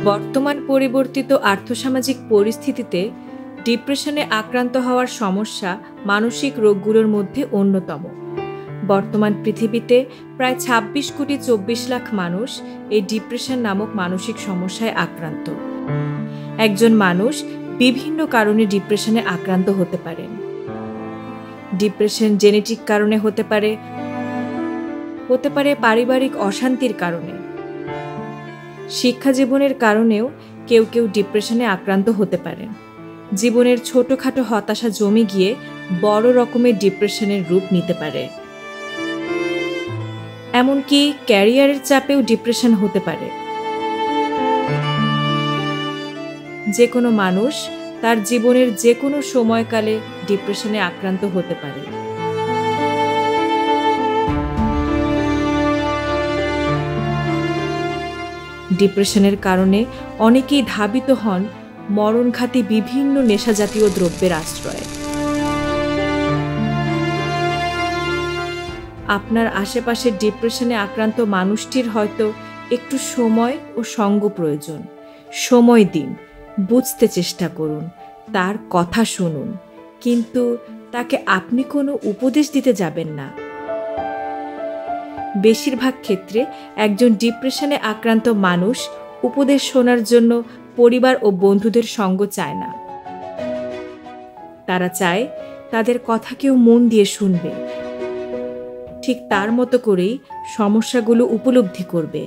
বর্তমান পরিবর্তিত আর্থসামাজিক পরিস্থিতিতে ডিপ্রেশনে আক্রান্ত হওয়ার সমস্যা মানসিক রোগগুলোর মধ্যে অন্যতম। বর্তমান পৃথিবীতে প্রায় 26,24,00,000 মানুষ এই ডিপ্রেশন নামক মানসিক সমস্যায় আক্রান্ত। একজন মানুষ বিভিন্ন কারণে ডিপ্রেশনে আক্রান্ত হতে পারেন। ডিপ্রেশন জেনেটিক কারণে হতে পারে পারিবারিক অশান্তির কারণে। শিক্ষা জীবনের কারণেও কেউ কেউ ডিপ্রেশনে আক্রান্ত হতে পারেন। জীবনের ছোটখাটো হতাশা জমে গিয়ে বড় রকমের ডিপ্রেশনের রূপ নিতে পারে। এমনকি ক্যারিয়ারের চাপেও ডিপ্রেশন হতে পারে। যে কোনো মানুষ তার জীবনের যে কোনো সময়কালে ডিপ্রেশনে আক্রান্ত হতে পারে। ডিপ্রেশনের কারণে অনেকেই ধাবিত হন মরণঘাতী বিভিন্ন নেশাজাতীয় দ্রব্যের আশ্রয়ে। আপনার আশেপাশে ডিপ্রেশনে আক্রান্ত মানুষটির হয়তো একটু সময় ও সঙ্গ প্রয়োজন। সময় দিন, বুঝতে চেষ্টা করুন, তার কথা শুনুন, কিন্তু তাকে আপনি কোনো উপদেশ দিতে যাবেন না। বেশিরভাগ ক্ষেত্রে একজন ডিপ্রেশনে আক্রান্ত মানুষ উপদেশ শোনার জন্য পরিবার ও বন্ধুদের সঙ্গ চায় না। তারা চায় তাদের কথা কেউ মন দিয়ে শুনবে, ঠিক তার মতো করেই সমস্যাগুলো উপলব্ধি করবে।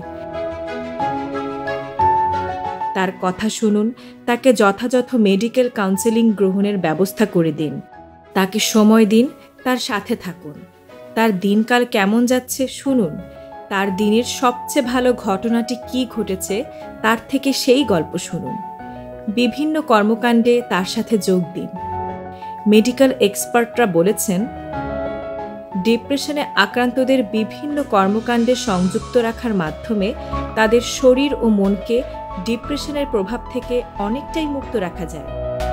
তার কথা শুনুন, তাকে যথাযথ মেডিকেল কাউন্সেলিং গ্রহণের ব্যবস্থা করে দিন। তাকে সময় দিন, তার সাথে থাকুন। তার দিনকাল কেমন যাচ্ছে শুনুন। তার দিনের সবচেয়ে ভালো ঘটনাটি কি ঘটেছে তার থেকে সেই গল্প শুনুন। বিভিন্ন কর্মকাণ্ডে তার সাথে যোগ দিন। মেডিকেল এক্সপার্টরা বলেছেন, ডিপ্রেশনে আক্রান্তদের বিভিন্ন কর্মকাণ্ডে সংযুক্ত রাখার মাধ্যমে তাদের শরীর ও মনকে ডিপ্রেশনের প্রভাব থেকে অনেকটাই মুক্ত রাখা যায়।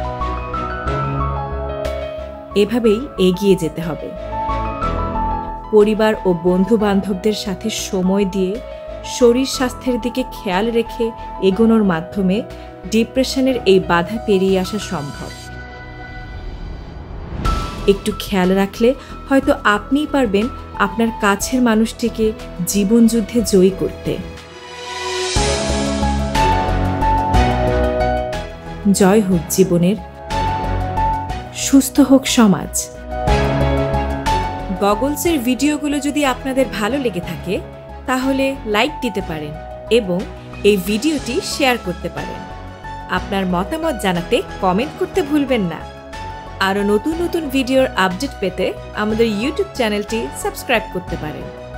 এভাবেই এগিয়ে যেতে হবে। পরিবার ও বন্ধু বান্ধবদের সাথে সময় দিয়ে শরীর স্বাস্থ্যের দিকে খেয়াল রেখে এগোনোর মাধ্যমে ডিপ্রেশনের এই বাধা পেরিয়ে আসা সম্ভব। একটু খেয়াল রাখলে হয়তো আপনিই পারবেন আপনার কাছের মানুষটিকে জীবনযুদ্ধে জয়ী করতে। জয় হোক জীবনের, সুস্থ হোক সমাজ। গগলসের ভিডিওগুলো যদি আপনাদের ভালো লেগে থাকে তাহলে লাইক দিতে পারেন এবং এই ভিডিওটি শেয়ার করতে পারেন। আপনার মতামত জানাতে কমেন্ট করতে ভুলবেন না। আরও নতুন নতুন ভিডিওর আপডেট পেতে আমাদের ইউটিউব চ্যানেলটি সাবস্ক্রাইব করতে পারেন।